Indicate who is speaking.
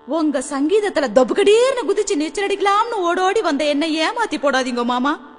Speaker 1: உங்க சங்கீதத்துல தொபுகடீர்னு குதிச்சு நீச்சல் அடிக்கலாம்னு ஓடோடி வந்த என்ன ஏமாத்தி போடாதீங்க மாமா.